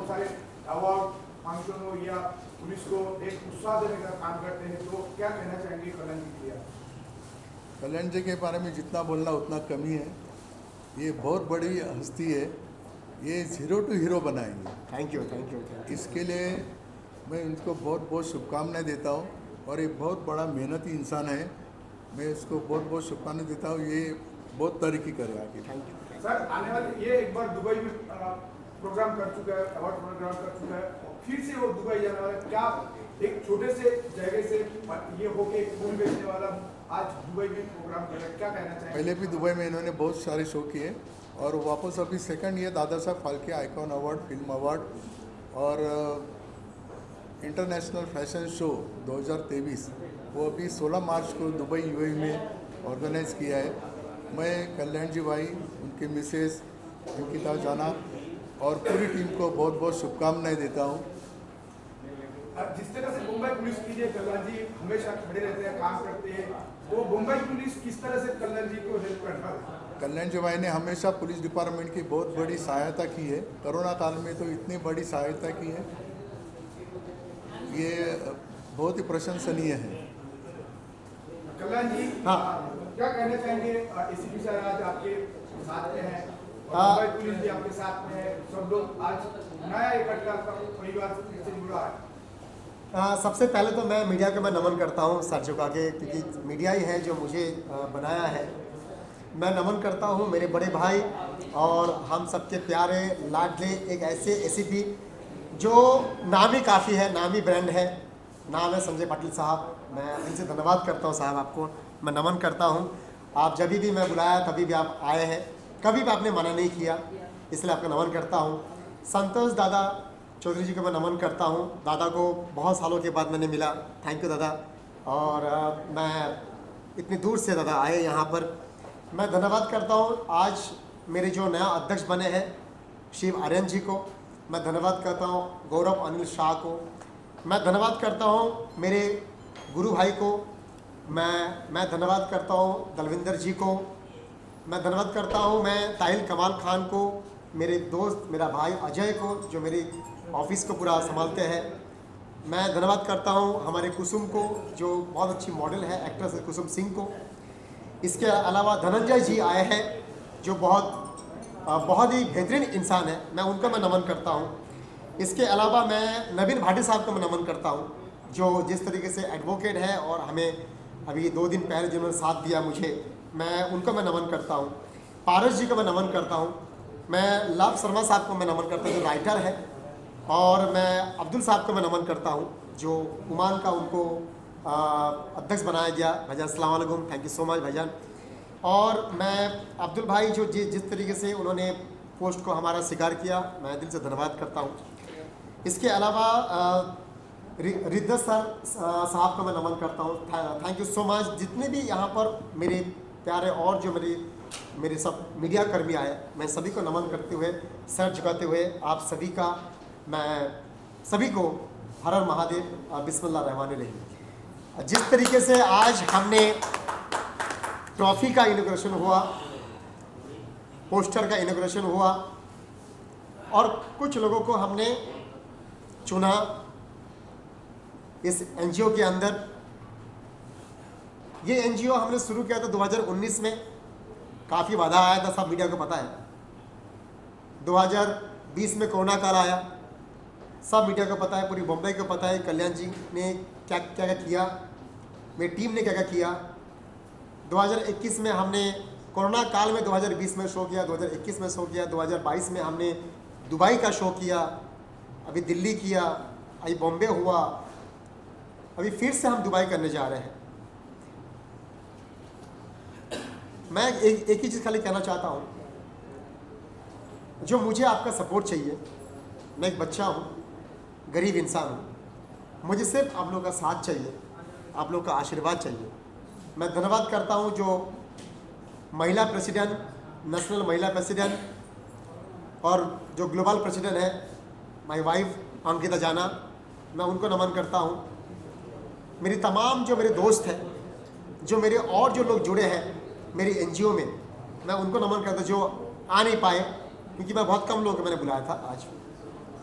बहुत सारे award function हो या पुलिस को एक उत्साह देने का काम करते हैं, तो क्या कहना चाहेंगे कल्याण जी के लिए? कल्याण जी के बारे में जितना बोलना उतना कमी है। ये बहुत बड़ी हस्ती है, ये ज़ीरो टू हीरो बनाएंगे। Thank you. इसके लिए मैं उनको बहुत बहुत शुभकामनाएं देता हूँ, और ये बहुत बड़ा मेहनती इंसान है। मैं इसको बहुत बहुत शुभकामनाएं देता हूँ, ये बहुत तरक्की करेगा आगे। थैंक यू सर, आने वाले ये एक बार दुबई में प्रोग्राम कर चुका है, अवार्ड प्रोग्राम कर चुका है, और फिर से वो दुबई जाने वाला है। क्या एक छोटे से जगह से ये होके फूल बेचने वाला आज दुबई में प्रोग्राम कर रहा है, क्या कहना चाहिए? पहले भी दुबई में इन्होंने बहुत सारे शो किए, और वापस अभी सेकंड ये Dada Saheb Phalke icon award, film award और इंटरनेशनल फैशन शो 2023 वो अभी 16 मार्च को दुबई यूएई में ऑर्गेनाइज़ किया है। मैं कल्याण जी भाई, उनके मिसेस अंकिता जाना और पूरी टीम को बहुत बहुत शुभकामनाएं देता हूँ। जिस तरह से मुंबई पुलिस के लिए कल्याण जी हमेशा खड़े रहते हैं, काम करते हैं, वो मुंबई पुलिस किस तरह से कल्याण जी को हेल्प करता है? कल्याण जी भाई ने हमेशा पुलिस डिपार्टमेंट की बहुत बड़ी सहायता की है। कोरोना काल में तो इतनी बड़ी सहायता की है, ये बहुत ही प्रशंसनीय है। कल्याण जी, हाँ। क्या कहना चाहेंगे? एसीपी सर आज आपके साथ में हैं, और मुंबई पुलिस भी आपके साथ में है, सब लोग आज नया इकट्ठा परिवार से जुड़ा है। सबसे पहले तो मैं मीडिया को मैं नमन करता हूँ सर झुका के, क्योंकि मीडिया ही है जो मुझे बनाया है। मैं नमन करता हूँ मेरे बड़े भाई और हम सबके प्यारे लाडले एक ऐसे एसीपी जो नामी काफ़ी है, नामी ब्रांड है, नाम है संजय पाटिल साहब। मैं इनसे धन्यवाद करता हूँ साहब, आपको मैं नमन करता हूँ। आप जब भी मैं बुलाया तभी भी आप आए हैं, कभी भी आपने मना नहीं किया, इसलिए आपका नमन करता हूँ। संतोष दादा चौधरी जी को मैं नमन करता हूँ। दादा को बहुत सालों के बाद मैंने मिला, थैंक यू दादा। और मैं इतनी दूर से दादा आए यहाँ पर, मैं धन्यवाद करता हूँ। आज मेरे जो नया अध्यक्ष बने हैं शिव आर्यन जी को मैं धन्यवाद करता हूँ, गौरव अनिल शाह को मैं धन्यवाद करता हूँ, मेरे गुरु भाई को मैं धन्यवाद करता हूँ, दलविंदर जी को मैं धन्यवाद करता हूँ, मैं ताहिल कमाल खान को, मेरे दोस्त मेरा भाई अजय को जो मेरी ऑफिस को पूरा संभालते हैं, मैं धन्यवाद करता हूँ हमारे कुसुम को जो बहुत अच्छी मॉडल है, एक्ट्रेस है कुसुम सिंह को। इसके अलावा धनंजय जी आए हैं जो बहुत ही बेहतरीन इंसान है, मैं उनको मैं नमन करता हूँ। इसके अलावा मैं नवीन भाटी साहब को मैं नमन करता हूँ जो जिस तरीके से एडवोकेट है और हमें अभी 2 दिन पहले जिन्होंने साथ दिया मुझे, मैं उनको मैं नमन करता हूँ। पारस जी को मैं नमन करता हूँ। मैं लव शर्मा साहब को मैं नमन करता हूँ जो राइटर है, और मैं अब्दुल साहब को मैं नमन करता हूँ जो उमान का उनको अध्यक्ष बनाया गया। भाईजान अस्सलाम वालेकुम, थैंक यू सो मच भाईजान। और मैं अब्दुल भाई जो जिस तरीके से उन्होंने पोस्ट को हमारा स्वीकार किया, मैं दिल से धन्यवाद करता हूँ। इसके अलावा रिद्दत सर साहब को मैं नमन करता हूँ, थैंक यू सो मच। जितने भी यहाँ पर मेरे प्यारे और जो मेरे सब मीडिया कर्मी आए, मैं सभी को नमन करते हुए, सर झुकाते हुए आप सभी का मैं सभी को हर हर महादेव, बिस्मिल्लाह रहमान रहीम। जिस तरीके से आज हमने ट्रॉफी का इनॉग्रेशन हुआ, पोस्टर का इनॉग्रेशन हुआ, और कुछ लोगों को हमने चुना इस एनजीओ के अंदर। ये एनजीओ हमने शुरू किया था 2019 में, काफ़ी बाधा आया था, सब मीडिया को पता है। 2020 में कोरोना काल आया, सब मीडिया को पता है, पूरी बम्बई को पता है कल्याण जी ने क्या क्या किया, मेरी टीम ने क्या क्या किया। 2021 में हमने कोरोना काल में 2020 में शो किया, 2021 में शो किया, 2022 में हमने दुबई का शो किया, अभी दिल्ली किया, अभी बॉम्बे हुआ, अभी फिर से हम दुबई करने जा रहे हैं। मैं एक ही चीज़ खाली कहना चाहता हूँ, जो मुझे आपका सपोर्ट चाहिए। मैं एक बच्चा हूँ, गरीब इंसान हूँ, मुझे सिर्फ आप लोगों का साथ चाहिए, आप लोगों का आशीर्वाद चाहिए। मैं धन्यवाद करता हूँ जो महिला प्रेसिडेंट, नेशनल महिला प्रेसिडेंट और जो ग्लोबल प्रेसिडेंट है माय वाइफ अंकिता जाना, मैं उनको नमन करता हूँ। मेरी तमाम जो मेरे दोस्त हैं, जो मेरे और जो लोग जुड़े हैं मेरी एनजीओ में, मैं उनको नमन करता जो आ नहीं पाए, क्योंकि मैं बहुत कम लोगों को मैंने बुलाया था आज।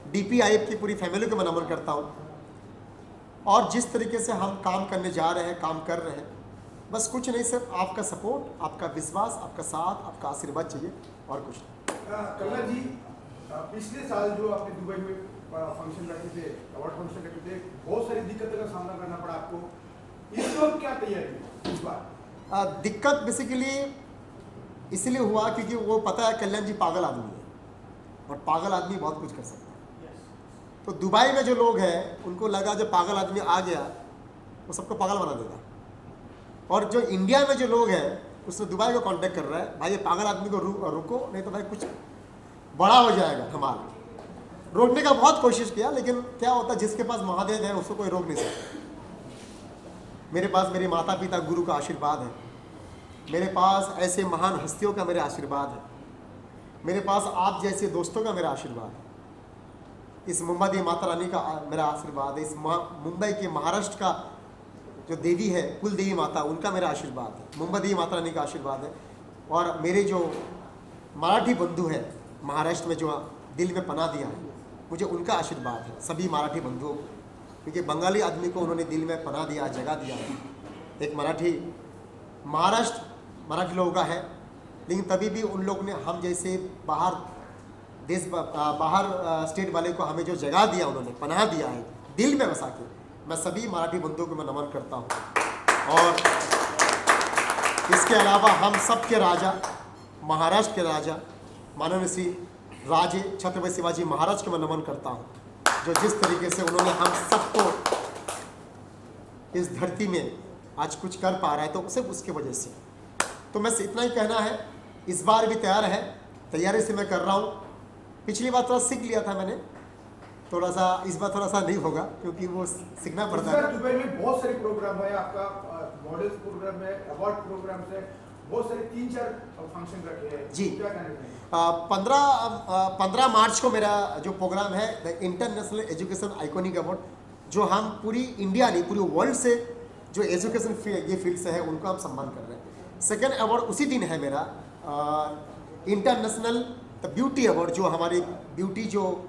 DPIF की पूरी फैमिली को मैं नमन करता हूँ। और जिस तरीके से हम काम करने जा रहे हैं, काम कर रहे हैं, बस कुछ नहीं, सिर्फ आपका सपोर्ट, आपका विश्वास, आपका साथ, आपका आशीर्वाद चाहिए और कुछ नहीं। कल्ला जी, पिछले साल जो आपने दुबई में फंक्शन रखे थे, अवार्ड फंक्शन रखे थे, बहुत सारी दिक्कतों का सामना करना पड़ा आपको। इस वक्त क्या तैयारी है इस बार? दिक्कत बेसिकली इसलिए हुआ क्योंकि वो पता है कल्याण जी पागल आदमी है, और पागल आदमी बहुत कुछ कर सकता है। तो दुबई में जो लोग हैं उनको लगा जब पागल आदमी आ गया वो सबको पागल बना देगा, और जो इंडिया में जो लोग हैं उसने दुबई को कांटेक्ट कर रहा है, भाई ये पागल आदमी को रुको, नहीं तो भाई कुछ बड़ा हो जाएगा धमाल। रोकने का बहुत कोशिश किया, लेकिन क्या होता, जिसके पास महादेव है उसको कोई रोक नहीं सकता। मेरे पास मेरे माता पिता गुरु का आशीर्वाद है, मेरे पास ऐसे महान हस्तियों का मेरा आशीर्वाद है, मेरे पास आप जैसे दोस्तों का मेरा आशीर्वाद है, इस मुंबई माता रानी का मेरा आशीर्वाद है, इस मुंबई के महाराष्ट्र का जो देवी है कुल देवी माता, उनका मेरा आशीर्वाद है, मुंबई देवी माता रानी का आशीर्वाद है, और मेरे जो मराठी बंधु हैं महाराष्ट्र में जो दिल में पनाह दिया है, मुझे उनका आशीर्वाद है, सभी मराठी बंधुओं को, क्योंकि बंगाली आदमी को उन्होंने दिल में पनाह दिया, जगह दिया है। एक महाराष्ट्र मराठी लोगों का है, लेकिन तभी भी उन लोग ने हम जैसे बाहर स्टेट वाले को हमें जो जगह दिया, उन्होंने पनाह दिया है दिल में बसा के, मैं सभी मराठी बंधुओं को मैं नमन करता हूँ। और इसके अलावा हम सब के राजा, महाराष्ट्र के राजा माननीय श्री राजे छत्रपति शिवाजी महाराज को मैं नमन करता हूँ, जो जिस तरीके से उन्होंने हम सबको इस धरती में आज कुछ कर पा रहा है, तो सिर्फ उसके वजह से। तो मैं इतना ही कहना है, इस बार भी तैयार है, तैयारी से मैं कर रहा हूँ। पिछली बार थोड़ा सीख लिया था मैंने, थोड़ा सा इस बार थोड़ा सा नहीं होगा, क्योंकि वो सीखना पड़ता है। दुबई में बहुत सारे प्रोग्राम है, आपका मॉडल्स प्रोग्राम है, अवार्ड प्रोग्राम है, बहुत सारे 3-4 फंक्शन रखे हैं जी। क्या कहना चाहिए? 15 मार्च को मेरा जो प्रोग्राम है the international education iconic award, जो हम पूरी इंडिया नहीं पूरी वर्ल्ड से जो एजुकेशन ये फील्ड से है उनको हम सम्मान कर रहे हैं। सेकेंड अवार्ड उसी दिन है मेरा, इंटरनेशनल द ब्यूटी अवार्ड, जो हमारी ब्यूटी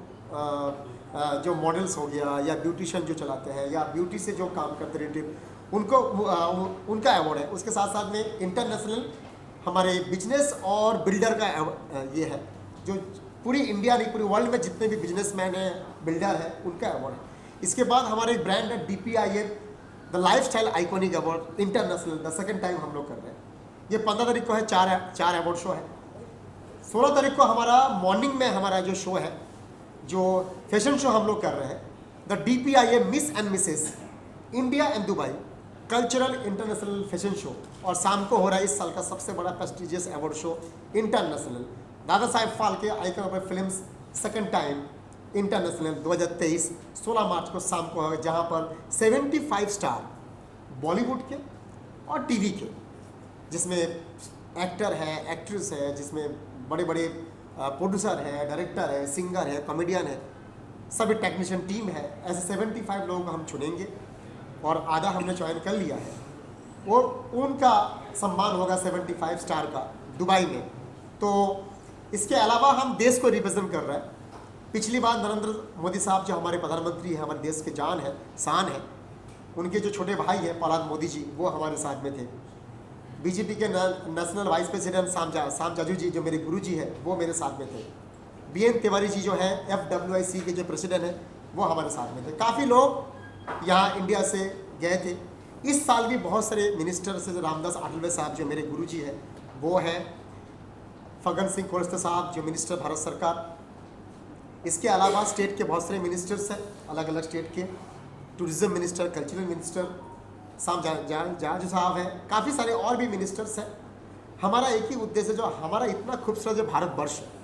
जो मॉडल्स हो गया या ब्यूटिशियन जो चलाते हैं या ब्यूटी से जो काम करते रिलेटिव, उनको उनका अवार्ड है। उसके साथ साथ में इंटरनेशनल हमारे बिजनेस और बिल्डर का ये है, जो पूरी इंडिया नहीं पूरी वर्ल्ड में जितने भी बिजनेसमैन हैं, बिल्डर है, उनका अवार्ड है। इसके बाद हमारे एक ब्रांड है DPIF the lifestyle iconic award international, the second time हम लोग कर रहे हैं। ये 15 तारीख को है, 4 अवार्ड शो है। 16 तारीख को हमारा मॉर्निंग में हमारा जो शो है, जो फैशन शो हम लोग कर रहे हैं, the DPIF Miss and Mrs India and Dubai cultural international fashion show, और शाम को हो रहा है इस साल का सबसे बड़ा prestigious award show international Dada Saheb Phalke icon of films second time international 2023 16 March को शाम को है, जहाँ पर 75 स्टार बॉलीवुड के और टीवी के, जिसमें एक्टर है, एक्ट्रेस है, जिसमें बड़े बड़े प्रोड्यूसर है, डायरेक्टर है, सिंगर है, कॉमेडियन है, सभी टेक्नीशियन टीम है। ऐसे 75 लोगों को हम चुनेंगे, और आधा हमने चयन कर लिया है, और उनका सम्मान होगा 75 स्टार का दुबई में। तो इसके अलावा हम देश को रिप्रेजेंट कर रहे हैं। पिछली बार नरेंद्र मोदी साहब जो हमारे प्रधानमंत्री हैं, हमारे देश के जान है, शान है, उनके जो छोटे भाई हैं प्रहलाद मोदी जी, वो हमारे साथ में थे। बीजेपी के नेशनल वाइस प्रेसिडेंट शाम जाजू जी जो मेरे गुरु जी हैं, वो मेरे साथ में थे। BN तिवारी जी जो है FWIC के जो प्रेसिडेंट हैं, वो हमारे साथ में थे। काफ़ी लोग यहाँ इंडिया से गए थे। इस साल भी बहुत सारे मिनिस्टर से, रामदास आठवले साहब जो मेरे गुरु जी हैं, वो हैं, फग्गन सिंह कुलस्ते साहब जो मिनिस्टर भारत सरकार। इसके अलावा स्टेट के बहुत सारे मिनिस्टर्स हैं, अलग अलग स्टेट के, टूरिज्म मिनिस्टर, कल्चरल मिनिस्टर शाम जाजू साहब हैं, काफ़ी सारे और भी मिनिस्टर्स हैं। हमारा एक ही उद्देश्य, जो हमारा इतना खूबसूरत जो भारतवर्ष है,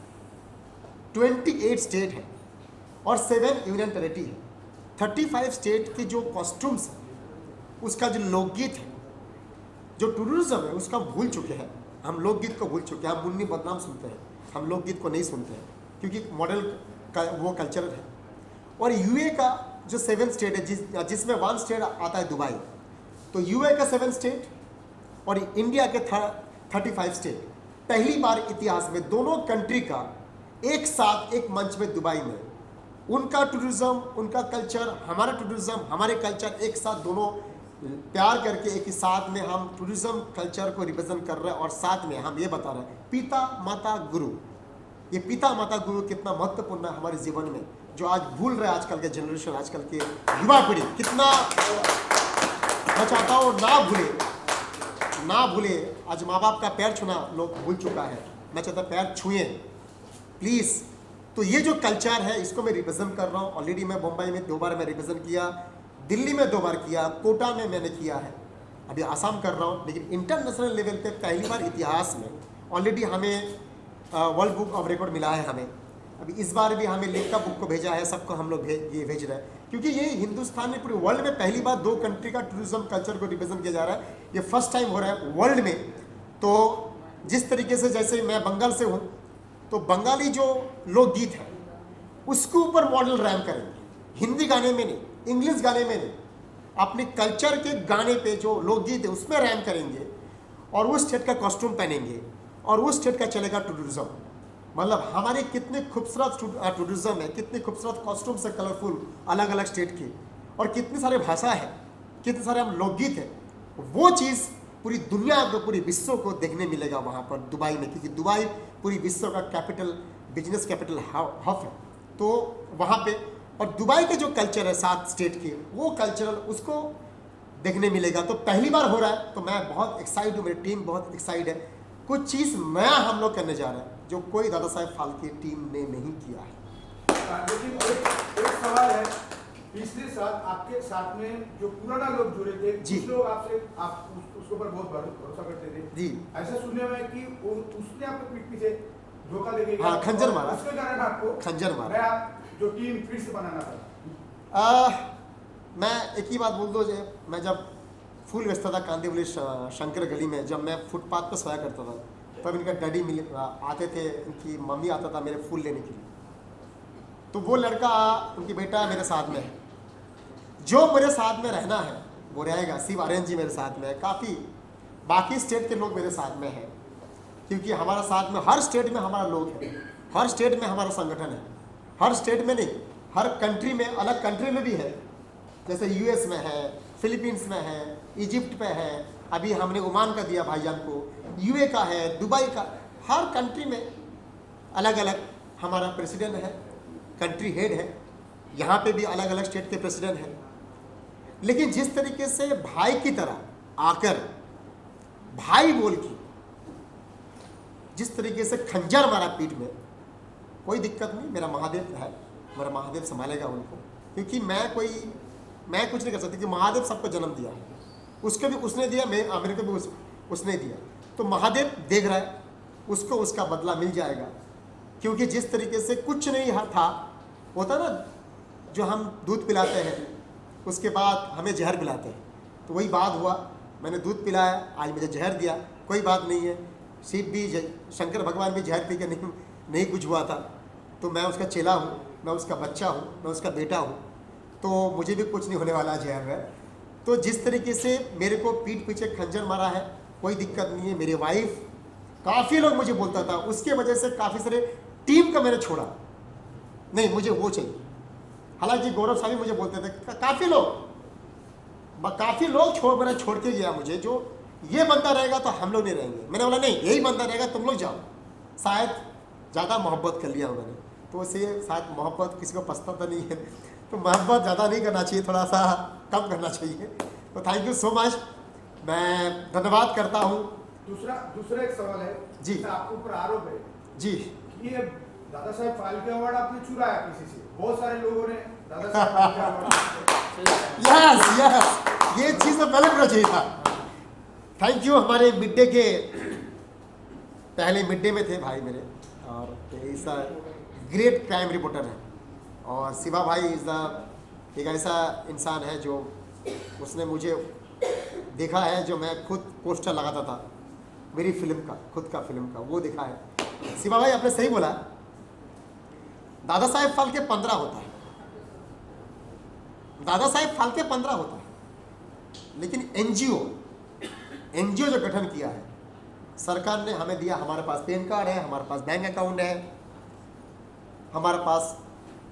28 स्टेट है और 7 यूनियन टेरिटरी है, 35 स्टेट के जो कॉस्ट्यूम्स हैं, उसका जो लोकगीत है, जो टूरिज्म है, उसका हम भूल चुके हैं। हम लोकगीत को भूल चुके हैं, हम मुन्नी बदनाम सुनते हैं, हम लोकगीत को नहीं सुनते हैं, क्योंकि मॉडल का वो कल्चर है। और UA का जो 7 स्टेट है, जिसमें 1 स्टेट आता है दुबई, तो UA का 7 स्टेट और इंडिया के 35 स्टेट, पहली बार इतिहास में दोनों कंट्री का एक साथ एक मंच में दुबई में उनका टूरिज्म, उनका कल्चर, हमारा टूरिज्म, हमारे कल्चर एक साथ दोनों प्यार करके एक ही साथ में हम टूरिज्म कल्चर को रिप्रेजेंट कर रहे हैं। और साथ में हम ये बता रहे हैं पिता माता गुरु, ये पिता माता गुरु कितना महत्वपूर्ण है हमारे जीवन में, जो आज भूल रहे हैं आजकल के जनरेशन, आजकल के युवा पीढ़ी। कितना मैं चाहता हूँ ना भूले। आज माँ बाप का पैर छूना लोग भूल चुका है, मैं चाहता पैर छुए प्लीज़। तो ये जो कल्चर है इसको मैं रिप्रेजेंट कर रहा हूँ। ऑलरेडी मैं मुंबई में 2 बार मैं रिप्रेजेंट किया, दिल्ली में 2 बार किया, कोटा में मैंने किया है, अभी आसाम कर रहा हूँ। लेकिन इंटरनेशनल लेवल पे पहली बार इतिहास में ऑलरेडी हमें वर्ल्ड बुक ऑफ रिकॉर्ड मिला है हमें। अभी इस बार भी हमें लिंका बुक को भेजा है, सबको हम लोग ये भेज रहे हैं, क्योंकि ये हिंदुस्तान में पूरे वर्ल्ड में पहली बार 2 कंट्री का टूरिज्म कल्चर को रिप्रेजेंट किया जा रहा है। ये फर्स्ट टाइम हो रहा है वर्ल्ड में। तो जिस तरीके से, जैसे मैं बंगाल से हूँ, तो बंगाली जो लोकगीत है उसके ऊपर मॉडल रैम करेंगे, हिंदी गाने में नहीं, इंग्लिश गाने में नहीं, अपने कल्चर के गाने पे जो लोकगीत है उसमें रैम करेंगे, और उस स्टेट का कॉस्ट्यूम पहनेंगे, और उस स्टेट का चलेगा टूरिज्म। मतलब हमारे कितने खूबसूरत टूरिज्म है, कितने खूबसूरत कॉस्ट्यूम से कलरफुल अलग अलग स्टेट की, और कितनी सारे भाषा है, कितने सारे हम लोकगीत है। वो चीज़ पूरी दुनिया को, पूरी विश्व को देखने मिलेगा वहाँ पर दुबई में, क्योंकि दुबई पूरी विश्व का कैपिटल, बिजनेस कैपिटल हब है। तो वहाँ पे, और दुबई के जो कल्चर है 7 स्टेट के, वो कल्चरल उसको देखने मिलेगा। तो पहली बार हो रहा है, तो मैं बहुत एक्साइट हूँ, मेरी टीम बहुत एक्साइट है। कुछ चीज़ नया हम लोग करने जा रहे हैं जो कोई दादा साहेब फाल्के टीम ने नहीं किया है। लेकिन एक सवाल है, पिछले साल आपके साथ में जो पुराना लोग जुड़े थे, कुछ लोग आप उसके ऊपर बहुत भरोसा करते थे जी। ऐसा सुनने में कि उसने आपको पीठ पीछे धोखा देके गया, हाँ, खंजर मारा, उसके कारण आपको खंजर मारा, नया जो टीम फिर से बनाना था। मैं एक ही बात बोल दो, मैं जब फूल बेचता था कांदीवली शंकर गली में, जब मैं फुटपाथ पर सोया करता था, तब इनका डैडी आते थे, इनकी मम्मी आता था मेरे फूल लेने के लिए। तो वो लड़का, उनकी बेटा मेरे साथ में है, जो मेरे साथ में रहना है वो रहेगा। शिव आर्यन जी मेरे साथ में है, काफ़ी बाकी स्टेट के लोग मेरे साथ में हैं, क्योंकि हमारा साथ में हर स्टेट में हमारा लोग है, हर स्टेट में हमारा संगठन है, हर स्टेट में नहीं, हर कंट्री में, अलग कंट्री में भी है, जैसे यूएस में है, फिलीपींस में है, इजिप्ट पे है, अभी हमने ओमान का दिया भाईजान को, यूए का है, दुबई का, हर कंट्री में अलग अलग हमारा प्रेसिडेंट है, कंट्री हेड है। यहाँ पे भी अलग अलग स्टेट के प्रेसिडेंट हैं। लेकिन जिस तरीके से भाई की तरह आकर, भाई बोल के जिस तरीके से खंजर मारा पीठ में, कोई दिक्कत नहीं, मेरा महादेव है, मेरा महादेव संभालेगा उनको, क्योंकि मैं कुछ नहीं कर सकती, क्योंकि महादेव सबको जन्म दिया है, उसको भी उसने दिया, मेरे को भी उसने दिया। तो महादेव देख रहा है, उसको उसका बदला मिल जाएगा। क्योंकि जिस तरीके से कुछ नहीं था, होता ना, जो हम दूध पिलाते हैं उसके बाद हमें जहर पिलाते हैं, तो वही बात हुआ, मैंने दूध पिलाया, आज मुझे जहर दिया, कोई बात नहीं है। शिव भी, शंकर भगवान भी जहर पी के नहीं कुछ हुआ था, तो मैं उसका चेला हूँ, मैं उसका बच्चा हूँ, मैं उसका बेटा हूँ, तो मुझे भी कुछ नहीं होने वाला जहर है। तो जिस तरीके से मेरे को पीठ पीछे खंजर मारा है, कोई दिक्कत नहीं है। मेरी वाइफ, काफ़ी लोग मुझे बोलता था, उसके वजह से काफ़ी सारे टीम का मैंने छोड़ा, नहीं मुझे वो चाहिए। हालांकि गौरव साहब मुझे बोलते थे, काफ़ी लोग मैंने छोड़ के गया मुझे, जो ये बनता रहेगा तो हम लोग नहीं रहेंगे। मैंने बोला नहीं, यही बनता रहेगा, तुम लोग जाओ। शायद ज़्यादा मोहब्बत कर लिया उन्होंने, तो इससे शायद मोहब्बत किसी को पछताता नहीं है, तो मोहब्बत ज़्यादा नहीं करना चाहिए, थोड़ा सा कम करना चाहिए। तो थैंक यू सो मच, मैं धन्यवाद करता हूँ। दूसरा एक सवाल है जी, आपके ऊपर आरोप है जी, ये दादा साहेब फाल्के अवार्ड आपने चुराया किसी से, बहुत सारे लोगों ने दादा साहेब फाल्के अवार्ड। यस, ये चीज़ तो पहले करना चाहिए था। Thank you. हमारे मिड डे के पहले मिड डे में थे भाई मेरे, और ऐसा ग्रेट क्राइम रिपोर्टर है, और शिवा भाई इज़ एक ऐसा इंसान है जो उसने मुझे देखा है, जो मैं खुद पोस्टर लगाता था मेरी फिल्म का, खुद का फिल्म का, वो देखा है। शिवा भाई आपने सही बोला, दादा साहेब फाल्के 15 होता है, दादा साहेब फाल्के 15 होता है, लेकिन एनजीओ जो गठन किया है सरकार ने हमें दिया, हमारे पास पैन कार्ड है, हमारे पास बैंक अकाउंट है, हमारे पास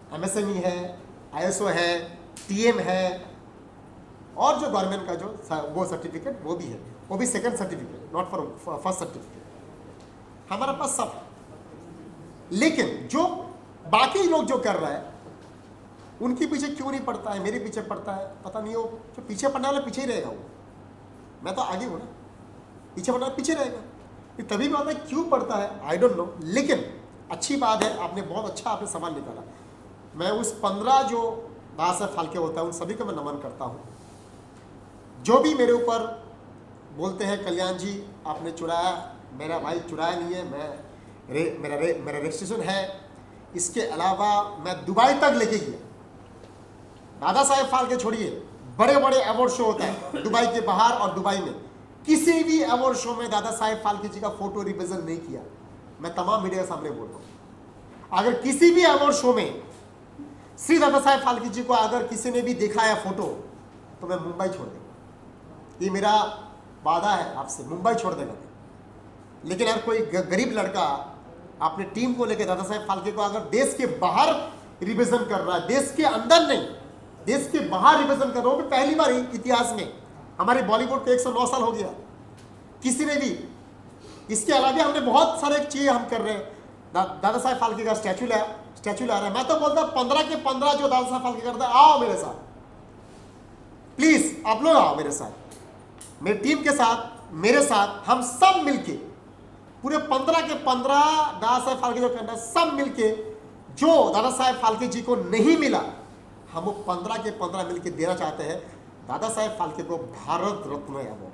MSME है, ISO है, TM है, और जो गवर्नमेंट का जो वो सर्टिफिकेट वो भी है, वो भी second certificate, not for first certificate. हमारे पास सब है। लेकिन जो बाकी लोग जो कर रहा है उनके पीछे क्यों नहीं पड़ता है, मेरे पीछे पड़ता है? पता नहीं, वो जो पीछे पड़ने वाला पीछे ही रहेगा। वो मैं तो आगे हूँ ना, पीछे पड़ने वाला पीछे रहेगा। ये तभी बात है क्यों पड़ता है, आई डोंट नो। लेकिन अच्छी बात है, आपने बहुत अच्छा आपने सवाल निकाला। मैं उस 15 जो दादा साहब फाल्के होता है उन सभी को मैं नमन करता हूँ। जो भी मेरे ऊपर बोलते हैं कल्याण जी आपने चुराया, मेरा भाई चुराया नहीं है, मेरा रजिस्ट्रेशन है। इसके अलावा मैं दुबई तक लेके गया। दादा साहेब फाल्के छोड़िए, बड़े बड़े अवार्ड शो होता है दुबई के बाहर और दुबई में, किसी भी अवार्ड शो में दादा साहेब फाल्के जी का फोटो रिप्रेजेंट नहीं किया। मैं तमाम मीडिया के सामने बोल रहा हूँ, अगर किसी भी अवार्ड शो में श्री दादा साहेब फाल्के जी को अगर किसी ने भी देखा है फोटो तो मैं मुंबई छोड़ देगा। ये मेरा वादा है आपसे, मुंबई छोड़ देगा। लेकिन अगर कोई गरीब लड़का अपने टीम को लेकर दादा साहेब फाल्के को अगर देश के बाहर रिप्रेजेंट कर रहा है, देश के अंदर नहीं, देश के बाहर रिप्रेजेंट कर रहा हूँ, पहली बार इतिहास में हमारे बॉलीवुड को 109 साल हो गया, किसी ने भी। इसके अलावा हमने बहुत सारे चीजें हम कर रहे हैं। दादा साहेब फाल्के का स्टैचू ला रहा है। मैं तो बोलता 15 के 15 जो दादा साहेब फाल्के करता है, आओ मेरे साथ, प्लीज आप लोग आओ मेरे साथ, मेरी टीम के साथ, मेरे साथ, हम सब मिलके पूरे 15 के 15 दादा साहेब फाल्के जो करना है, सब मिलके जो दादा साहेब फाल्के जी को नहीं मिला हम वो 15 के 15 मिलके देना चाहते हैं दादा साहेब फाल्के को भारत रत्न अवार्ड।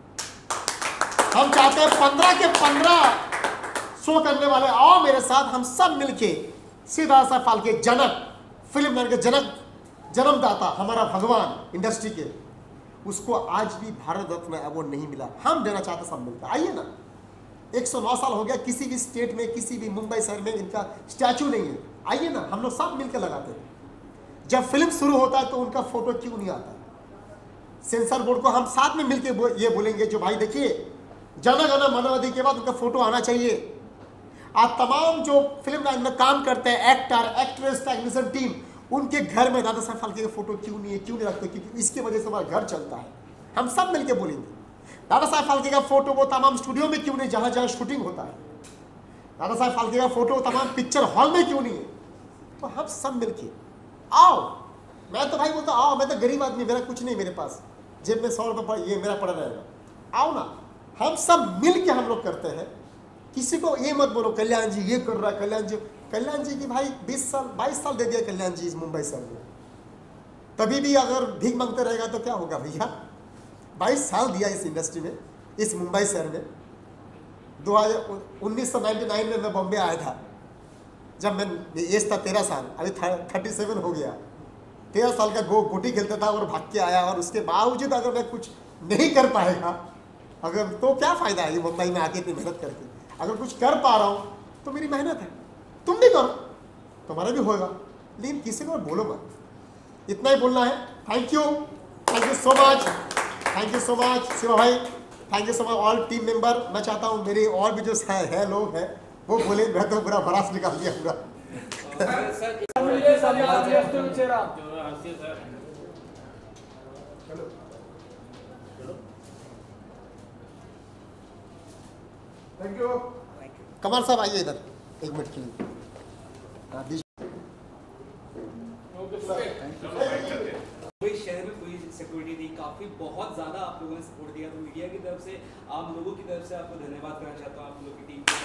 हम चाहते हैं 15 के 15 शो करने वाले आओ मेरे साथ, हम सब मिलके श्री दादा साहेब फाल्के जनक, फिल्म के जनक, जन्मदाता, हमारा भगवान इंडस्ट्री के, उसको आज भी भारत रत्न अवार्ड नहीं मिला। हम देना चाहते सब मिलकर। आइए ना, 109 साल हो गया, किसी भी स्टेट में, किसी भी मुंबई शहर में इनका स्टैचू नहीं है। आइए ना, हम लोग सब मिलकर लगाते हैं। जब फिल्म शुरू होता है तो उनका फोटो क्यों नहीं आता? सेंसर बोर्ड को हम साथ में मिलकर ये बोलेंगे, जो भाई देखिए जन गण मन अधि के बाद उनका फोटो आना चाहिए। आज तमाम जो फिल्म लाइन में काम करते हैं एक्टर, एक्ट्रेस, टेक्नीशियन टीम, उनके घर में दादा साहेब फाल्के का फोटो क्यों नहीं है, क्यों नहीं रखते? क्योंकि इसकी वजह से हमारा घर चलता है। हम सब मिलकर बोलेंगे दादा साहेब फाल्के का फोटो वो तमाम स्टूडियो में क्यों नहीं जहां जहां शूटिंग होता है? दादा साहेब फाल्के का फोटो तमाम पिक्चर हॉल में क्यों नहीं है? तो हम सब मिलके आओ। मैं तो भाई बोलता आओ, मैं तो गरीब आदमी, मेरा कुछ नहीं, मेरे पास जेब में 100 रुपये ये मेरा पड़ा रहेगा। आओ ना, हम सब मिल के हम लोग करते हैं। किसी को ये मत बोलो कल्याण जी ये कर रहा है, कल्याण जी की भाई 20 साल 22 साल दे दिया कल्याण जी इस मुंबई शहर में। तभी भी अगर भीख मांगते रहेगा तो क्या होगा भैया? 22 साल दिया इस इंडस्ट्री में, इस मुंबई शहर में। 1999 में मैं बॉम्बे आया था, जब मैं एज था 13 साल, अभी 37 हो गया। 13 साल का गोटी खेलता था और भाग के आया, और उसके बावजूद अगर मैं कुछ नहीं कर पाएगा अगर, तो क्या फ़ायदा है ये मुंबई में आके इतनी मेहनत करके? अगर कुछ कर पा रहा हूँ तो मेरी मेहनत है, तुम भी करो, तुम्हारा भी होगा। लेकिन किसी को बोलो मत। इतना ही बोलना है। Thank you so much, thank you so much Shiva भाई, thank you so much all team member. मैं चाहता हूँ मेरे और भी जो है लोग हैं वो बोले, मैं तो पूरा भड़ास निकाल दिया पूरा। Thank you. कमाल साहब आइए इधर 1 मिनट के लिए। कोई शहर में कोई सिक्योरिटी थी, काफी बहुत ज्यादा आप लोगों ने सपोर्ट दिया, तो मीडिया की तरफ से, आप लोगों की तरफ से आपको धन्यवाद करना चाहता हूँ। आप लोगों की टीम को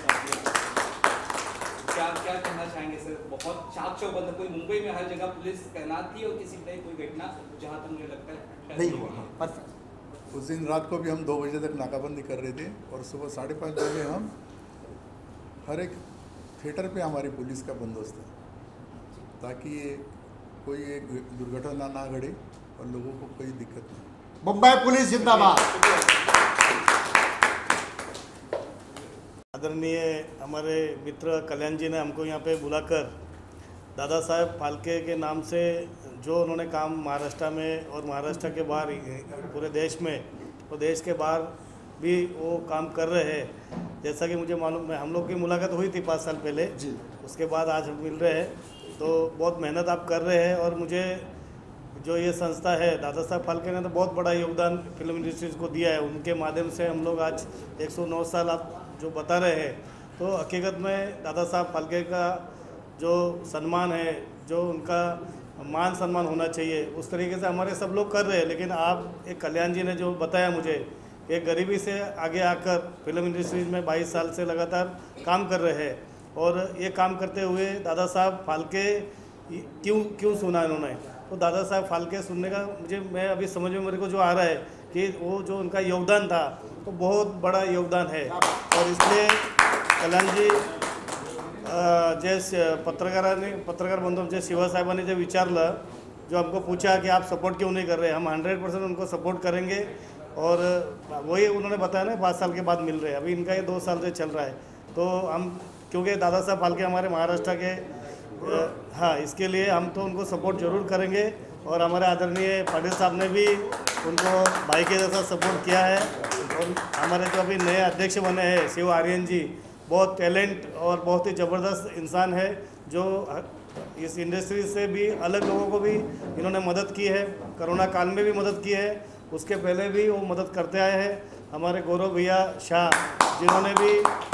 क्या कहना चाहेंगे सर? बहुत चाक चौबंद, कोई मुंबई में हर जगह पुलिस तैनात थी और किसी तरह कोई घटना जहाँ तक मुझे लगता है नहीं हुआ। परफेक्ट। उस दिन रात को भी हम 2 बजे तक नाकाबंदी कर रहे थे, और सुबह 5:30 बजे हम हर एक थिएटर पे हमारी पुलिस का बंदोबस्त है, ताकि ये कोई एक दुर्घटना ना घटे और लोगों को कोई दिक्कत नहीं। मुंबई पुलिस जिंदाबाद। आदरणीय हमारे मित्र कल्याण जी ने हमको यहाँ पे बुलाकर दादा साहेब फाल्के के नाम से जो उन्होंने काम महाराष्ट्र में और महाराष्ट्र के बाहर पूरे देश में और देश के बाहर भी वो काम कर रहे हैं। जैसा कि मुझे मालूम है, हम लोग की मुलाकात हुई थी 5 साल पहले जी, उसके बाद आज हम मिल रहे हैं। तो बहुत मेहनत आप कर रहे हैं और मुझे जो ये संस्था है दादा साहब फाल्के ने तो बहुत बड़ा योगदान फिल्म इंडस्ट्रीज़ को दिया है। उनके माध्यम से हम लोग आज 109 साल आप जो बता रहे हैं, तो हकीकत में दादा साहब फाल्के का जो सम्मान है, जो उनका मान सम्मान होना चाहिए, उस तरीके से हमारे सब लोग कर रहे हैं। लेकिन आप एक कल्याण जी ने जो बताया मुझे, एक गरीबी से आगे आकर फिल्म इंडस्ट्रीज में 22 साल से लगातार काम कर रहे हैं। और ये काम करते हुए दादा साहब फाल्के क्यों सुना इन्होंने, तो दादा साहब फाल्के सुनने का मैं अभी समझ में मेरे को जो आ रहा है कि वो जो उनका योगदान था वो बहुत बड़ा योगदान है। और इसलिए कल्याण जी जे पत्रकार बंधू जे शिवसाहेबांनी जे विचारलं, जो हमको पूछा कि आप सपोर्ट क्यों नहीं कर रहे, हम 100% उनको सपोर्ट करेंगे। और वही उन्होंने बताया ना 5 साल के बाद मिल रहे हैं, अभी इनका ये 2 साल से चल रहा है। तो हम क्योंकि दादा साहब फाल्के हमारे महाराष्ट्र के हाँ, इसके लिए हम तो उनको सपोर्ट जरूर करेंगे। और हमारे आदरणीय पाटिल साहब ने भी उनको भाई के जैसा सपोर्ट किया है। और हमारे जो अभी नए अध्यक्ष बने हैं शिव आर्यन जी, बहुत टैलेंट और बहुत ही ज़बरदस्त इंसान है, जो इस इंडस्ट्री से भी अलग लोगों को भी इन्होंने मदद की है। कोरोना काल में भी मदद की है, उसके पहले भी वो मदद करते आए हैं। हमारे गौरव भैया शाह, जिन्होंने भी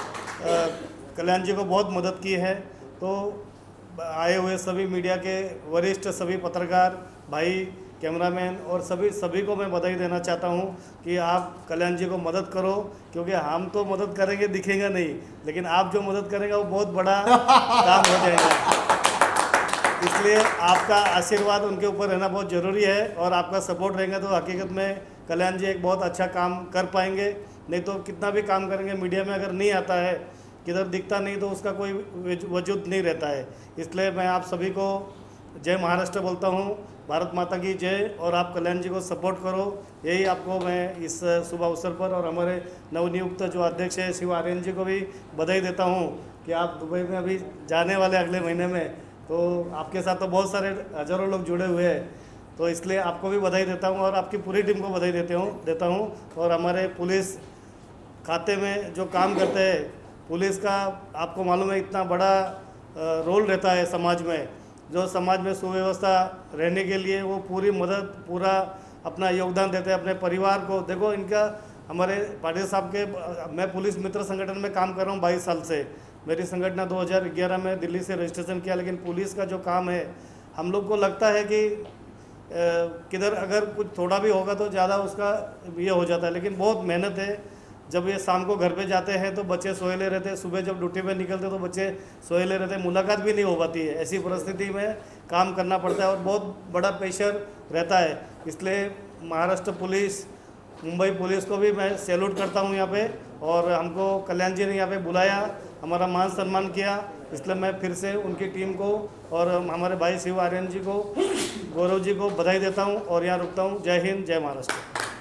कल्याण जी को बहुत मदद की है। तो आए हुए सभी मीडिया के वरिष्ठ सभी पत्रकार भाई, कैमरामैन और सभी को मैं बधाई देना चाहता हूं कि आप कल्याण जी को मदद करो, क्योंकि हम तो मदद करेंगे दिखेगा नहीं, लेकिन आप जो मदद करेंगे वो बहुत बड़ा काम हो जाएगा। इसलिए आपका आशीर्वाद उनके ऊपर रहना बहुत ज़रूरी है और आपका सपोर्ट रहेगा तो हकीकत में कल्याण जी एक बहुत अच्छा काम कर पाएंगे। नहीं तो कितना भी काम करेंगे, मीडिया में अगर नहीं आता है, किधर दिखता नहीं, तो उसका कोई वजूद नहीं रहता है। इसलिए मैं आप सभी को जय महाराष्ट्र बोलता हूँ, भारत माता की जय। और आप कल्याण जी को सपोर्ट करो, यही आपको मैं इस शुभ अवसर पर और हमारे नवनियुक्त जो अध्यक्ष है शिव आर्यन जी को भी बधाई देता हूँ कि आप दुबई में अभी जाने वाले अगले महीने में, तो आपके साथ तो बहुत सारे हज़ारों लोग जुड़े हुए हैं। तो इसलिए आपको भी बधाई देता हूँ और आपकी पूरी टीम को बधाई देता हूँ। और हमारे पुलिस खाते में जो काम करते हैं, पुलिस का आपको मालूम है इतना बड़ा रोल रहता है समाज में, जो समाज में सुव्यवस्था रहने के लिए वो पूरी मदद, पूरा अपना योगदान देते हैं अपने परिवार को। देखो इनका, हमारे पाटिल साहब के, मैं पुलिस मित्र संगठन में काम कर रहा हूँ 22 साल से। मेरी संगठन 2011 में दिल्ली से रजिस्ट्रेशन किया। लेकिन पुलिस का जो काम है, हम लोग को लगता है कि किधर अगर कुछ थोड़ा भी होगा तो ज़्यादा उसका ये हो जाता है, लेकिन बहुत मेहनत है। जब ये शाम को घर पे जाते हैं तो बच्चे सोएले रहते हैं, सुबह जब ड्यूटी पे निकलते तो बच्चे सोएले रहते हैं, मुलाकात भी नहीं हो पाती है। ऐसी परिस्थिति में काम करना पड़ता है और बहुत बड़ा प्रेशर रहता है। इसलिए महाराष्ट्र पुलिस, मुंबई पुलिस को भी मैं सैल्यूट करता हूँ यहाँ पे। और हमको कल्याण जी ने यहाँ पे बुलाया, हमारा मान सम्मान किया, इसलिए मैं फिर से उनकी टीम को और हमारे भाई शिव आर्यन जी को, गौरव जी को बधाई देता हूँ और यहाँ रुकता हूँ। जय हिंद, जय महाराष्ट्र।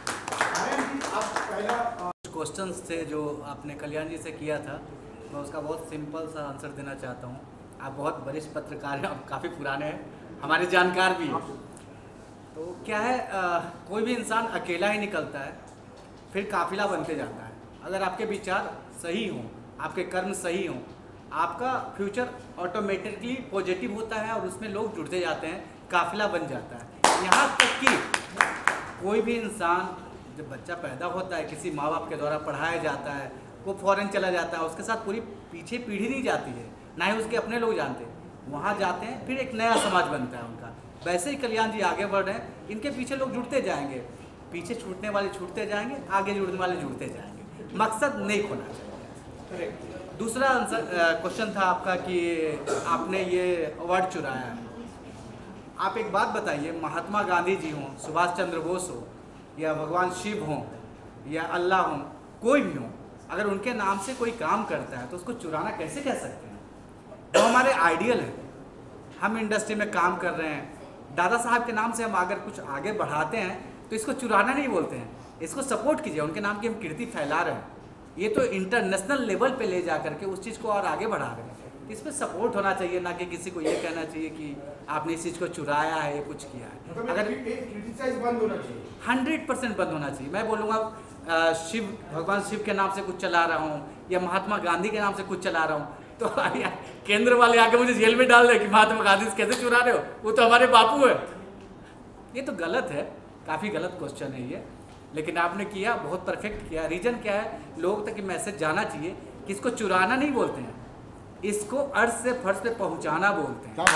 क्वेश्चंस थे जो आपने कल्याण जी से किया था, मैं उसका बहुत सिंपल सा आंसर देना चाहता हूँ। आप बहुत वरिष्ठ पत्रकार हैं, आप काफ़ी पुराने हैं, हमारे जानकार भी हैं। तो क्या है, कोई भी इंसान अकेला ही निकलता है, फिर काफिला बनते जाता है। अगर आपके विचार सही हों, आपके कर्म सही हों, आपका फ्यूचर ऑटोमेटिकली पॉजिटिव होता है और उसमें लोग जुड़ते जाते हैं, काफिला बन जाता है। यहाँ तक कि कोई भी इंसान जब बच्चा पैदा होता है, किसी माँ बाप के द्वारा पढ़ाया जाता है, वो फॉरेन चला जाता है, उसके साथ पूरी पीछे पीढ़ी नहीं जाती है, ना ही उसके अपने लोग जानते हैं। वहाँ जाते हैं, फिर एक नया समाज बनता है उनका। वैसे ही कल्याण जी आगे बढ़ रहे हैं, इनके पीछे लोग जुड़ते जाएंगे, पीछे छूटने वाले छूटते जाएंगे, आगे जुड़ने वाले जुड़ते जाएंगे। मकसद नहीं खोना चाहिए। दूसरा आंसर क्वेश्चन था आपका कि आपने ये अवार्ड चुराया है। आप एक बात बताइए, महात्मा गांधी जी हों, सुभाष चंद्र बोस हो, या भगवान शिव हों, या अल्लाह हों, कोई भी हो, अगर उनके नाम से कोई काम करता है तो उसको चुराना कैसे कह सकते हैं? वो हमारे आइडियल हैं। हम इंडस्ट्री में काम कर रहे हैं, दादा साहब के नाम से हम अगर कुछ आगे बढ़ाते हैं तो इसको चुराना नहीं बोलते हैं, इसको सपोर्ट कीजिए। उनके नाम की हम कीर्ति फैला रहे हैं, ये तो इंटरनेशनल लेवल पे ले जा करके उस चीज़ को और आगे बढ़ा रहे हैं। इसमें सपोर्ट होना चाहिए, ना कि किसी को ये कहना चाहिए कि आपने इस चीज़ को चुराया है, ये कुछ किया है। अगर क्रिटिसाइज बंद होना चाहिए, 100% बंद होना चाहिए। मैं बोलूँगा शिव, भगवान शिव के नाम से कुछ चला रहा हूँ या महात्मा गांधी के नाम से कुछ चला रहा हूँ, तो केंद्र वाले आके मुझे जेल में डाल रहे कि महात्मा गांधी से कैसे चुरा रहे हो, वो तो हमारे बापू है। ये तो गलत है, काफ़ी गलत क्वेश्चन है ये, लेकिन आपने किया, बहुत परफेक्ट किया। रीजन क्या है, लोग तक मैसेज जाना चाहिए कि इसको चुराना नहीं बोलते हैं, इसको अर्श से फर्श पे पहुंचाना बोलते हैं।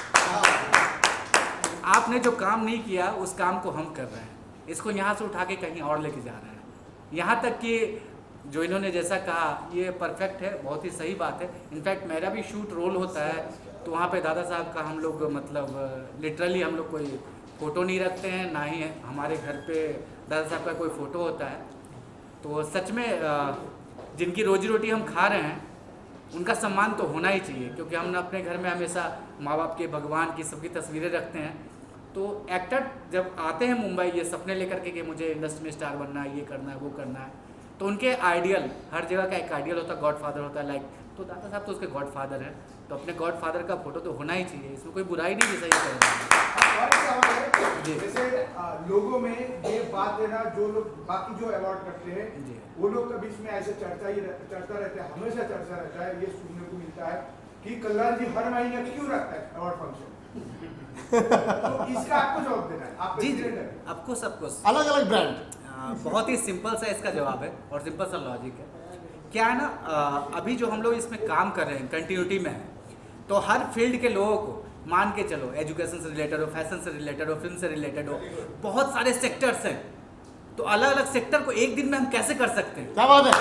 आपने जो काम नहीं किया उस काम को हम कर रहे हैं, इसको यहाँ से उठा के कहीं और लेके जा रहे हैं। यहाँ तक कि जो इन्होंने जैसा कहा ये परफेक्ट है, बहुत ही सही बात है। इनफैक्ट मेरा भी शूट रोल होता है तो वहाँ पे दादा साहब का हम लोग मतलब लिटरली हम लोग कोई फ़ोटो नहीं रखते हैं, ना ही हमारे घर पे दादा साहब का कोई फ़ोटो होता है। तो सच में जिनकी रोजी रोटी हम खा रहे हैं उनका सम्मान तो होना ही चाहिए, क्योंकि हम अपने घर में हमेशा माँ बाप के, भगवान की, सबकी तस्वीरें रखते हैं। तो एक्टर जब आते हैं मुंबई ये सपने लेकर के कि मुझे इंडस्ट्री में स्टार बनना है, ये करना है, वो करना है, तो उनके आइडियल, हर जगह का एक आइडियल होता है, गॉडफादर होता है लाइक, तो दादा साहब तो उसके गॉडफादर हैं, तो अपने गॉडफादर का फोटो तो होना ही चाहिए, इसमें कोई बुराई नहीं, जैसा ये जी। जैसे लोगों में ये बात है ना, जो लोग बाकी जो अवार्ड करते हैं वो लोग के बीच में ऐसे चर्चा रहता है, हमेशा चर्चा रहता है, ये सुनने को मिलता है कि कल्याण जी हर महीने क्यों रखता है अवार्ड फंक्शन। तो इसका आपको जवाब देना है, आप प्रेसिडेंट हैं। आपको सबको अलग अलग ब्रांड, बहुत ही सिंपल सा इसका जवाब है और सिंपल सा लॉजिक है। क्या है ना, अभी जो हम लोग इसमें काम कर रहे हैं कंटिन्यूटी में है, तो हर फील्ड के लोगों को मान के चलो, एजुकेशन से रिलेटेड हो, फैशन से रिलेटेड हो, फिल्म से रिलेटेड हो, बहुत सारे सेक्टर्स हैं, तो अलग अलग सेक्टर को एक दिन में हम कैसे कर सकते हैं? क्या बात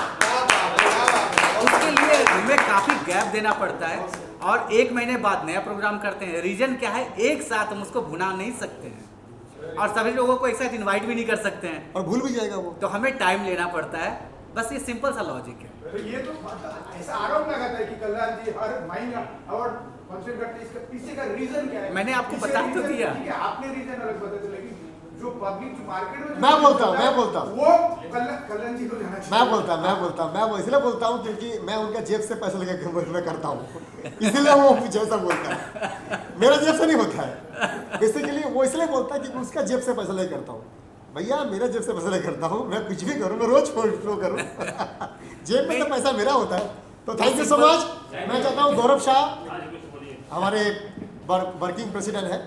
है। उसके लिए हमें काफ़ी गैप देना पड़ता है और 1 महीने बाद नया प्रोग्राम करते हैं। रीजन क्या है, एक साथ हम उसको भुना नहीं सकते हैं और सभी लोगों को एक साथ इन्वाइट भी नहीं कर सकते हैं, और भूल भी जाएगा वो, तो हमें टाइम लेना पड़ता है। बस ये सिंपल सा लॉजिक है। तो ये तो ऐसा आरोप लगाता है कि कल्याण जी हर महीना अवार्ड फंक्शन करते हैं, इसका पीछे का रीजन क्या है? मैंने आपको बता तो दिया। आपने रीजन अलग बता दिया, लेकिन जो पब्लिक जो मार्केट में मैं बोलता हूँ वो कल्याण जी को जाना चाहिए। मैं वो इसलिए बोलता हूँ क्योंकि मैं उनका जेब से पैसे लेकर मैं करता हूँ, इसीलिए वो मुझे ऐसा बोलता है। मेरा जेब से नहीं होता है, बेसिकली वो इसलिए बोलता है कि उसका जेब से पैसा लेकर करता हूँ। भैया मेरा जेब से पैसा लेकर करता हूँ, मैं कुछ भी करूँ, मैं रोज फ्लो करूँ, जेब में तो पैसा मेरा होता है। तो थैंक यू सो मच। मैं चाहता हूँ गौरव शाह हमारे वर्किंग प्रेसिडेंट है।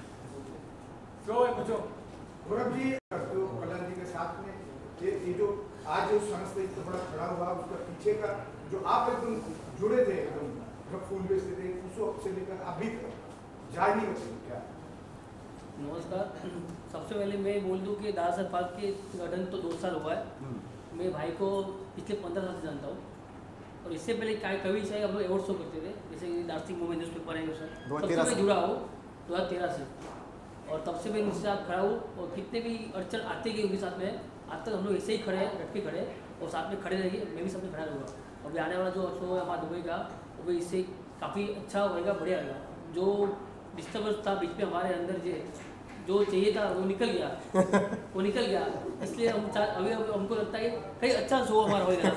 गौरव जी, तो कल्याण जी के साथ में ये जो आज जो संस्था इतना बड़ा खड़ा हुआ, उसका पीछे का जो आप एकदम जुड़े थे, एकदम जब फूल बेचते थे उस वक्त से लेकर अभी तक जारी बताइए क्या? नमस्कार। सबसे पहले मैं बोल दूं कि दादा साहब फाल्के गठन तो 2 साल हुआ है। मैं भाई को पिछले 15 साल से जानता हूँ और इससे पहले कभी से हम लोग अवार्ड शो करते थे, जैसे कि दार्शनिक मूवमेंट न्यूज़ पेपर है सर, तब से मैं जुड़ा हूँ 2013 से, और तब से मैं उनके साथ खड़ा हूँ और कितने भी अड़चन आते गए उनके साथ में, आज तक हम लोग ऐसे ही खड़े हैं, डट के खड़े और साथ में खड़े रहिए। मैं भी साथ में खड़ा रहूँगा। अभी आने वाला जो शो है हमारा दुबई का, वो इससे काफ़ी अच्छा होएगा, बढ़िया होगा। जो डिस्टर्बेंस था बीच में हमारे अंदर जो चाहिए था वो निकल गया, इसलिए हम अभी हमको लगता है कि कहीं अच्छा शो हमारा होएगा।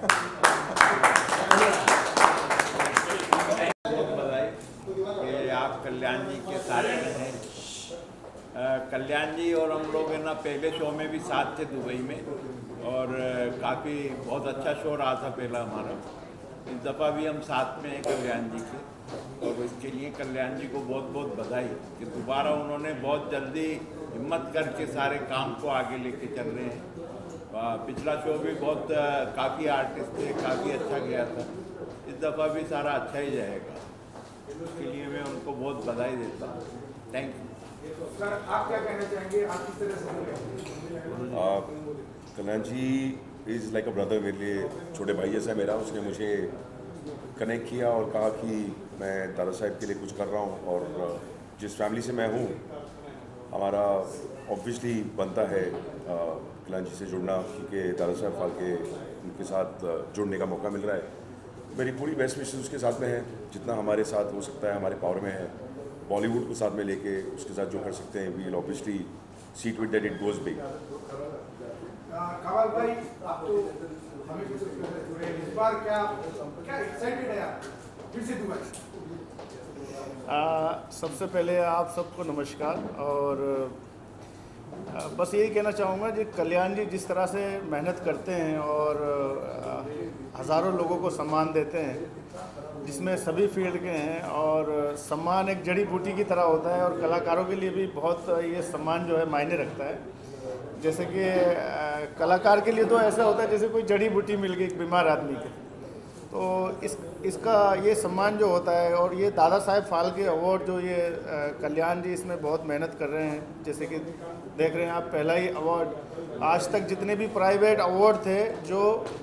बहुत बधाई कि आप कल्याण जी के साथ में हैं। कल्याण जी और हम लोग है ना पहले शो में भी साथ थे दुबई में, और काफ़ी बहुत अच्छा शो रहा था पहला हमारा। इस दफ़ा भी हम साथ में हैं कल्याण जी के, और इसके लिए कल्याण जी को बहुत बहुत बधाई कि दोबारा उन्होंने बहुत जल्दी हिम्मत करके सारे काम को आगे लेके चल रहे हैं। पिछला शो भी बहुत काफ़ी आर्टिस्ट थे, काफ़ी अच्छा गया था, इस दफ़ा भी सारा अच्छा ही जाएगा। इसके लिए मैं उनको बहुत बधाई देता हूँ। Thank you. सर आप क्या कहना चाहेंगे, आप किस तरह से? Kalyan ji is like a brother, मेरे लिए छोटे भाई जैसा मेरा। उसने मुझे कनेक्ट किया और कहा कि मैं दादा साहब के लिए कुछ कर रहा हूँ, और जिस फैमिली से मैं हूँ हमारा ऑब्वियसली बनता है कल्याण जी से जुड़ना, क्योंकि दादा साहब फाल्के उनके साथ जुड़ने का मौका मिल रहा है। मेरी पूरी बेस्ट विशेस उसके साथ में है, जितना हमारे साथ हो सकता है हमारे पावर में है। बॉलीवुड को साथ में लेके उसके साथ जो कर सकते हैं, we will obviously see to it that it goes big. Kamal भाई, आप तो हमेशा से जुड़े हैं, इस बार क्या एक्साइटेड है आप फिर से दुबई? सबसे पहले आप सबको नमस्कार, और बस यही कहना चाहूँगा कि कल्याण जी जिस तरह से मेहनत करते हैं और हज़ारों लोगों को सम्मान देते हैं, जिसमें सभी फील्ड के हैं, और सम्मान एक जड़ी बूटी की तरह होता है और कलाकारों के लिए भी बहुत ये सम्मान जो है मायने रखता है। जैसे कि कलाकार के लिए तो ऐसा होता है जैसे कोई जड़ी बूटी मिल गई एक बीमार आदमी के, तो इसका ये सम्मान जो होता है, और ये दादा साहेब फाल्के अवार्ड जो ये कल्याण जी इसमें बहुत मेहनत कर रहे हैं। जैसे कि देख रहे हैं आप, पहला ही अवार्ड, आज तक जितने भी प्राइवेट अवार्ड थे जो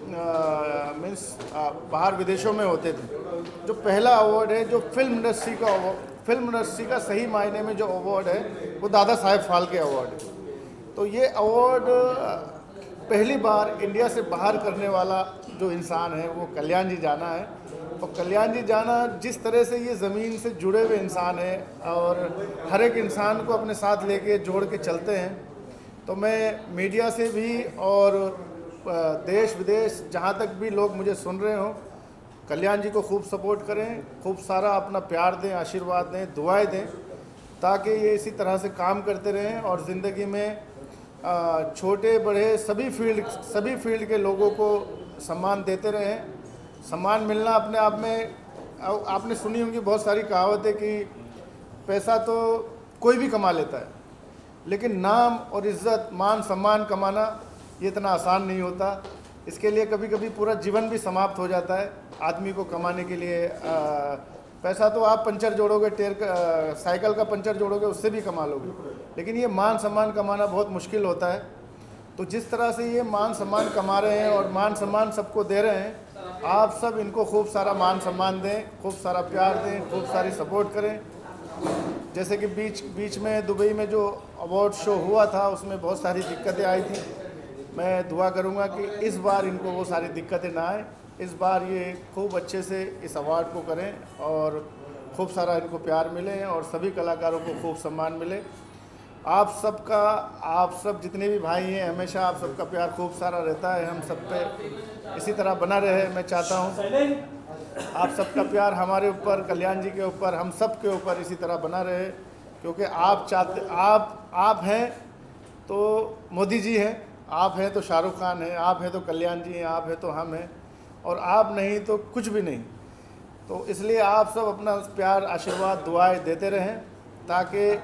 मीन्स बाहर विदेशों में होते थे, जो पहला अवार्ड है जो फिल्म इंडस्ट्री का सही मायने में जो अवार्ड है वो दादा साहेब फाल्के अवार्ड है। तो ये अवार्ड पहली बार इंडिया से बाहर करने वाला जो इंसान है वो कल्याण जी जाना है। और कल्याण जी जाना जिस तरह से ये ज़मीन से जुड़े हुए इंसान है और हर एक इंसान को अपने साथ लेके जोड़ के चलते हैं, तो मैं मीडिया से भी और देश विदेश जहाँ तक भी लोग मुझे सुन रहे हों, कल्याण जी को खूब सपोर्ट करें, खूब सारा अपना प्यार दें, आशीर्वाद दें, दुआएं दें, ताकि ये इसी तरह से काम करते रहें और ज़िंदगी में छोटे बड़े सभी फील्ड के लोगों को सम्मान देते रहें। सम्मान मिलना अपने आप में, आपने सुनी होंगी बहुत सारी कहावतें कि पैसा तो कोई भी कमा लेता है, लेकिन नाम और इज़्ज़त, मान सम्मान कमाना ये इतना आसान नहीं होता। इसके लिए कभी कभी पूरा जीवन भी समाप्त हो जाता है आदमी को कमाने के लिए। पैसा तो आप पंचर जोड़ोगे, साइकिल का पंचर जोड़ोगे, उससे भी कमा लोगे, लेकिन ये मान सम्मान कमाना बहुत मुश्किल होता है। तो जिस तरह से ये मान सम्मान कमा रहे हैं और मान सम्मान सबको दे रहे हैं, आप सब इनको खूब सारा मान सम्मान दें, खूब सारा प्यार दें, खूब सारी सपोर्ट करें। जैसे कि बीच में दुबई में जो अवार्ड शो हुआ था उसमें बहुत सारी दिक्कतें आई थी। मैं दुआ करूंगा कि इस बार इनको वो सारी दिक्कतें ना आए, इस बार ये खूब अच्छे से इस अवार्ड को करें और खूब सारा इनको प्यार मिले और सभी कलाकारों को खूब सम्मान मिले। आप सब जितने भी भाई हैं, हमेशा आप सबका प्यार खूब सारा रहता है, हम सब पे इसी तरह बना रहे। मैं चाहता हूँ आप सबका प्यार हमारे ऊपर, कल्याण जी के ऊपर, हम सब के ऊपर इसी तरह बना रहे, क्योंकि आप हैं तो मोदी जी हैं, आप हैं तो शाहरुख खान हैं, आप हैं तो कल्याण जी हैं, आप हैं तो हम हैं, और आप नहीं तो कुछ भी नहीं। तो इसलिए आप सब अपना प्यार, आशीर्वाद, दुआएं देते रहें, ताकि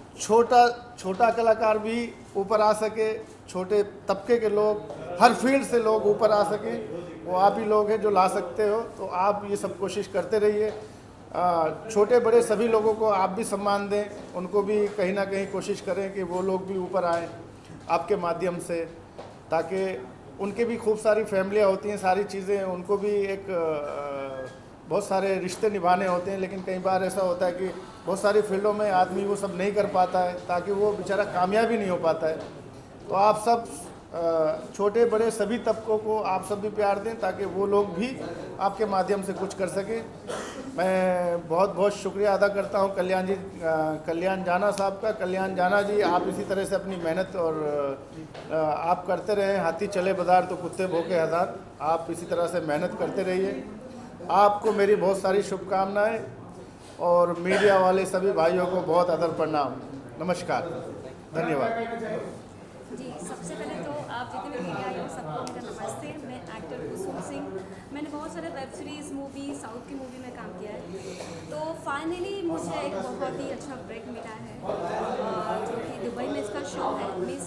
छोटा कलाकार भी ऊपर आ सके, छोटे तबके के लोग, हर फील्ड से लोग ऊपर आ सकें। वो आप ही लोग हैं जो ला सकते हो, तो आप ये सब कोशिश करते रहिए। छोटे बड़े सभी लोगों को आप भी सम्मान दें, उनको भी कहीं ना कहीं कोशिश करें कि वो लोग भी ऊपर आएँ आपके माध्यम से, ताकि उनके भी खूब सारी फैमिलियाँ होती हैं, सारी चीज़ें, उनको भी एक बहुत सारे रिश्ते निभाने होते हैं। लेकिन कई बार ऐसा होता है कि बहुत सारी फील्डों में आदमी वो सब नहीं कर पाता है, ताकि वो बेचारा कामयाब ही नहीं हो पाता है। तो आप सब छोटे बड़े सभी तबकों को आप सब भी प्यार दें, ताकि वो लोग भी आपके माध्यम से कुछ कर सकें। मैं बहुत बहुत शुक्रिया अदा करता हूं कल्याण जाना साहब का। कल्याण जाना जी, आप इसी तरह से अपनी मेहनत और आप करते रहें। हाथी चले बाजार तो कुत्ते भौंके हज़ार, आप इसी तरह से मेहनत करते रहिए। आपको मेरी बहुत सारी शुभकामनाएं, और मीडिया वाले सभी भाइयों को बहुत आदर प्रणाम, नमस्कार, धन्यवाद जी। सबसे पहले तो आप जितने भी मीडिया आए हो सबको उनका नमस्ते। मैं एक्टर कुसुम सिंह, मैंने बहुत सारे वेब सीरीज़, मूवी, साउथ की मूवी में काम किया है। तो फाइनली मुझे एक बहुत ही अच्छा ब्रेक मिला है, जो कि दुबई में इसका शो है, मिस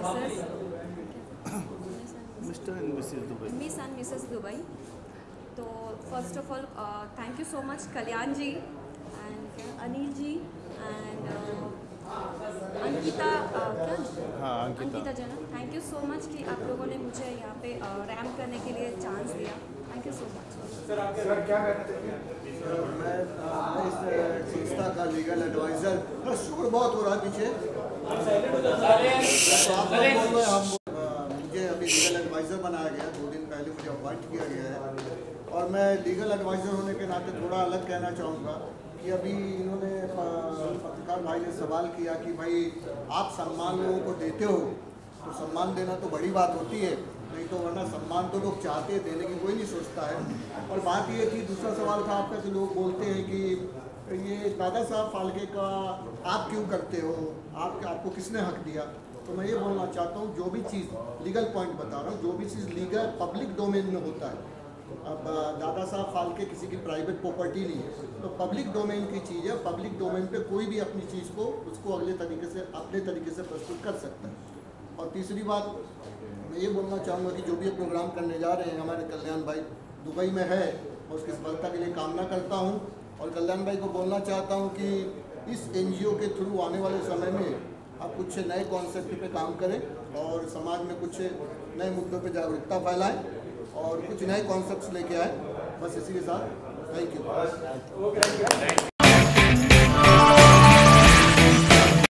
एंड मिसेस दुबई। तो first of all thank you so much Kalyan ji and Anil ji and Ankita Jain, thank you so much कि आप लोगों ने मुझे यहाँ पे रैम्प करने के लिए चांस दिया। Thank you so much. Sir क्या कहना चाहिए? मैं इस संस्था का लीगल एडवाइज़र, शुक्र बहुत हो रहा है पीछे, मुझे अभी लीगल एडवाइज़र बनाया गया, 2 दिन पहले मुझे अपॉइंट किया गया है। और मैं लीगल एडवाइज़र होने के नाते थोड़ा अलग कहना चाहूँगा कि अभी इन्होंने पत्रकार भाई ने सवाल किया कि भाई आप सम्मान लोगों को देते हो, तो सम्मान देना तो बड़ी बात होती है, नहीं तो वरना सम्मान तो लोग चाहते हैं, देने की कोई नहीं सोचता है। और बात ये थी, दूसरा सवाल था आपका कि लोग बोलते हैं कि ये दादा साहब फाल्के का आप क्यों करते हो, आपको किसने हक दिया। तो मैं ये बोलना चाहता हूँ, जो भी चीज़ लीगल पॉइंट बता रहा हूँ, जो भी चीज़ लीगल पब्लिक डोमेन में होता है अब दादा साहब फाल्के किसी की प्राइवेट प्रॉपर्टी नहीं है, तो पब्लिक डोमेन की चीज़ है। पब्लिक डोमेन पे कोई भी अपनी चीज़ को उसको अगले तरीके से अपने तरीके से प्रस्तुत कर सकता है। और तीसरी बात मैं ये बोलना चाहूँगा कि जो भी ये प्रोग्राम करने जा रहे हैं हमारे कल्याण भाई दुबई में है, मैं उसकी सफलता के लिए कामना करता हूँ। और कल्याण भाई को बोलना चाहता हूँ कि इस NGO के थ्रू आने वाले समय में आप कुछ नए कॉन्सेप्ट पे काम करें और समाज में कुछ नए मुद्दों पे जागरूकता फैलाएं और कुछ नए कॉन्सेप्ट्स लेके आए। बस इसी के साथ थैंक यू।